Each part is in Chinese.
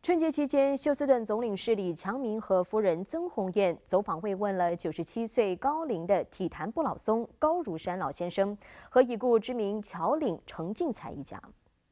春节期间，休斯顿总领事李强明和夫人曾洪燕走访慰问了97岁高龄的体坛不老松高如山老先生和已故知名侨领程进才一家。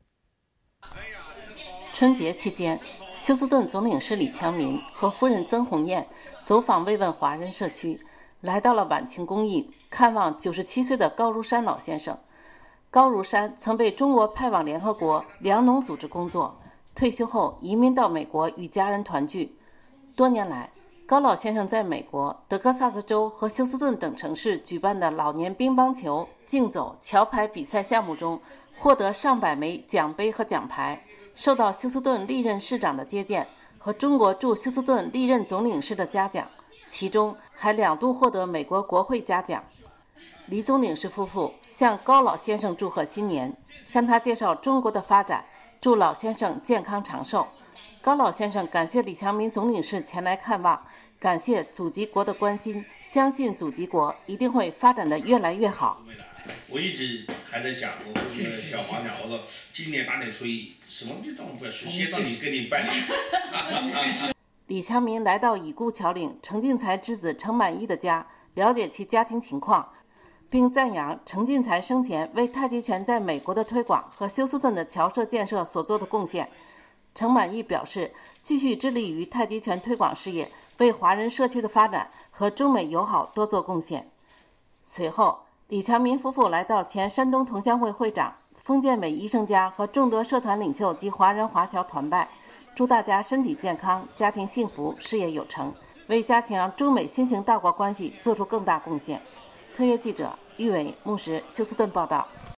春节期间，休斯顿总领事李强明和夫人曾洪燕走访慰问华人社区，来到了晚晴公寓看望97岁的高如山老先生。高如山曾被中国派往联合国粮农组织工作，退休后移民到美国与家人团聚。多年来，高老先生在美国德克萨斯州和休斯顿等城市举办的老年乒乓球、竞走、桥牌比赛项目中，获得上百枚奖杯和奖牌，受到休斯顿历任市长的接见和中国驻休斯顿历任总领事的嘉奖，其中还2度获得美国国会嘉奖。李总领事夫妇向高老先生祝贺新年，向他介绍中国的发展，祝老先生健康长寿。高老先生感谢李强明总领事前来看望，感谢祖籍国的关心，相信祖籍国一定会发展得越来越好。 我一直还在讲，我跟那个小黄鸟，我说今年大年初一什么地方不要说，先到你跟你拜年。 李强明来到已故侨领程进才之子程满意的家，了解其家庭情况，并赞扬程进才生前为太极拳在美国的推广和休斯顿的侨社建设所做的贡献。程满意表示，继续致力于太极拳推广事业，为华人社区的发展和中美友好多做贡献。随后，李强民夫妇来到前山东同乡会会长封建伟医生家和众多社团领袖及华人华侨团拜，祝大家身体健康，家庭幸福，事业有成，为加强中美新型大国关系做出更大贡献。特约记者喻伟、牧石，休斯顿报道。